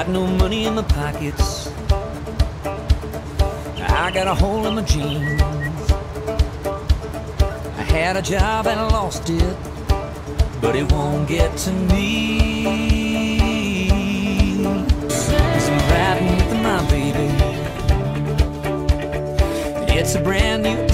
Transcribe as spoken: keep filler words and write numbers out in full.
got no money in my pockets, I got a hole in my jeans. I had a job and I lost it, but it won't get to me. 'Cause I'm riding with my baby. It's a brand new